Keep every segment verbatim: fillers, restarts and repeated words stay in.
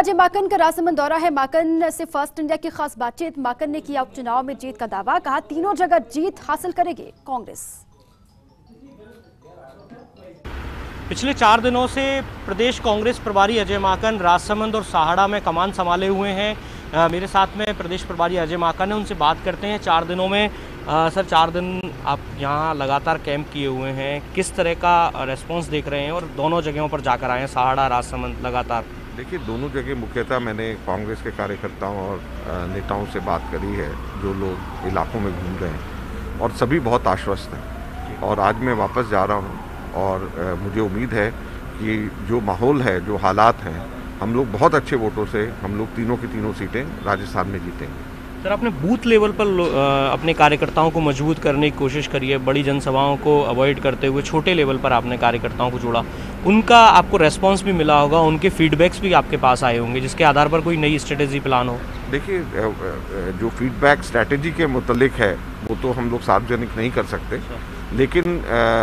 अजय माकन का राजसमंद दौरा है। माकन से फर्स्ट इंडिया की खास बातचीत। माकन ने किया उपचुनाव में जीत का दावा, कहा तीनों जगह जीत हासिल करेगी कांग्रेस। पिछले चार दिनों से प्रदेश कांग्रेस प्रभारी अजय माकन राजसमंद और साहाड़ा में कमान संभाले हुए हैं। आ, मेरे साथ में प्रदेश प्रभारी अजय माकन है, उनसे बात करते हैं। चार दिनों में आ, सर चार दिन आप यहाँ लगातार कैंप किए हुए हैं, किस तरह का रेस्पॉन्स देख रहे हैं और दोनों जगहों पर जाकर आए हैं, साहाड़ा राजसमंद लगातार? देखिए, दोनों जगह मुख्यतः मैंने कांग्रेस के कार्यकर्ताओं और नेताओं से बात करी है जो लोग इलाकों में घूम रहे हैं, और सभी बहुत आश्वस्त हैं। और आज मैं वापस जा रहा हूँ और मुझे उम्मीद है कि जो माहौल है, जो हालात हैं, हम लोग बहुत अच्छे वोटों से हम लोग तीनों की तीनों सीटें राजस्थान में जीतेंगे। सर, आपने बूथ लेवल पर अपने कार्यकर्ताओं को मजबूत करने की कोशिश करी है, बड़ी जनसभाओं को अवॉइड करते हुए छोटे लेवल पर आपने कार्यकर्ताओं को जोड़ा। उनका आपको रेस्पॉन्स भी मिला होगा, उनके फीडबैक्स भी आपके पास आए होंगे, जिसके आधार पर कोई नई स्ट्रेटेजी प्लान हो। देखिए, जो फीडबैक स्ट्रैटेजी के मुतल्लिक है वो तो हम लोग सार्वजनिक नहीं कर सकते, लेकिन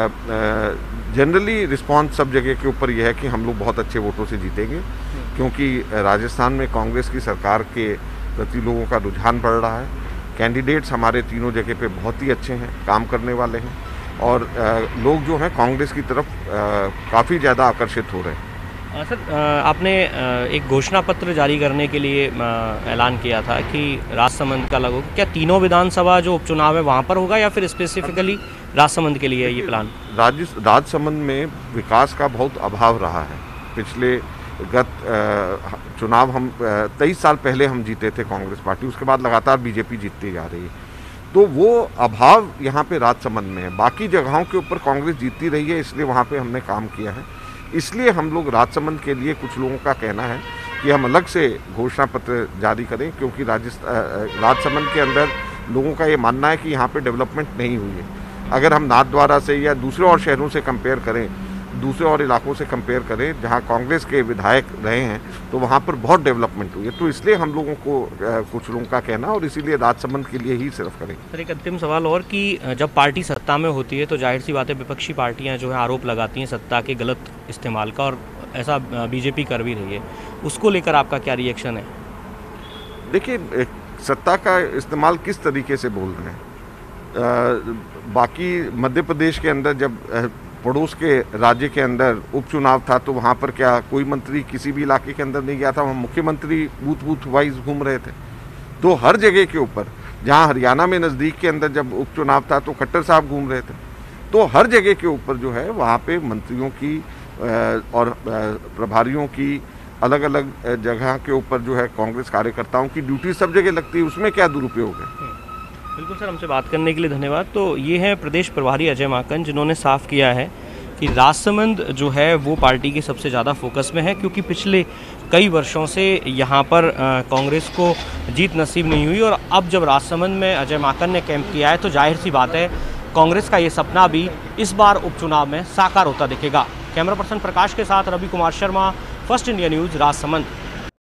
जनरली रिस्पॉन्स सब जगह के ऊपर यह है कि हम लोग बहुत अच्छे वोटों से जीतेंगे, क्योंकि राजस्थान में कांग्रेस की सरकार के प्रति लोगों का रुझान बढ़ रहा है। कैंडिडेट्स हमारे तीनों जगह पे बहुत ही अच्छे हैं, काम करने वाले हैं, और आ, लोग जो हैं कांग्रेस की तरफ काफ़ी ज़्यादा आकर्षित हो रहे हैं। सर, आपने एक घोषणा पत्र जारी करने के लिए ऐलान किया था कि राजसमंद का लगो, क्या तीनों विधानसभा जो उपचुनाव है वहाँ पर होगा या फिर स्पेसिफिकली राजसमंद के लिए ये प्लान? राज राजसमंद में विकास का बहुत अभाव रहा है। पिछले गत चुनाव हम तेईस साल पहले हम जीते थे कांग्रेस पार्टी, उसके बाद लगातार बीजेपी जीतती जा रही है, तो वो अभाव यहाँ पे राजसमंद में है। बाकी जगहों के ऊपर कांग्रेस जीतती रही है, इसलिए वहाँ पे हमने काम किया है। इसलिए हम लोग राजसमंद के लिए, कुछ लोगों का कहना है कि हम अलग से घोषणा पत्र जारी करें, क्योंकि राजस्थान राजसमंद के अंदर लोगों का ये मानना है कि यहाँ पे डेवलपमेंट नहीं हुई है। अगर हम नाथद्वारा से या दूसरे और शहरों से कंपेयर करें, दूसरे और इलाकों से कंपेयर करें जहां कांग्रेस के विधायक रहे हैं, तो वहां पर बहुत डेवलपमेंट हुई है। तो इसलिए हम लोगों को कुछ लोगों का कहना, और इसीलिए राजसमंद के लिए ही सिर्फ करें। सर, एक अंतिम सवाल और कि जब पार्टी सत्ता में होती है तो जाहिर सी बात है विपक्षी पार्टियां जो है आरोप लगाती हैं सत्ता के गलत इस्तेमाल का, और ऐसा बीजेपी कर भी रही है, उसको लेकर आपका क्या रिएक्शन है? देखिए, सत्ता का इस्तेमाल किस तरीके से बोल रहे हैं। आ, बाकी मध्य प्रदेश के अंदर जब पड़ोस के राज्य के अंदर उपचुनाव था, तो वहाँ पर क्या कोई मंत्री किसी भी इलाके के अंदर नहीं गया था, वहाँ मुख्यमंत्री बूथ बूथ वाइज घूम रहे थे। तो हर जगह के ऊपर, जहाँ हरियाणा में नज़दीक के अंदर जब उपचुनाव था तो खट्टर साहब घूम रहे थे। तो हर जगह के ऊपर जो है वहाँ पे मंत्रियों की और प्रभारियों की अलग अलग जगह के ऊपर जो है कांग्रेस कार्यकर्ताओं की ड्यूटी सब जगह लगती है, उसमें क्या दुरुपयोग है। बिल्कुल सर, हमसे बात करने के लिए धन्यवाद। तो ये है प्रदेश प्रभारी अजय माकन, जिन्होंने साफ किया है कि राजसमंद जो है वो पार्टी के सबसे ज़्यादा फोकस में है, क्योंकि पिछले कई वर्षों से यहाँ पर कांग्रेस को जीत नसीब नहीं हुई, और अब जब राजसमंद में अजय माकन ने कैंप किया है तो जाहिर सी बात है कांग्रेस का ये सपना भी इस बार उपचुनाव में साकार होता दिखेगा। कैमरा पर्सन प्रकाश के साथ Ravi Kumar Sharma, first India news, Rajsamand.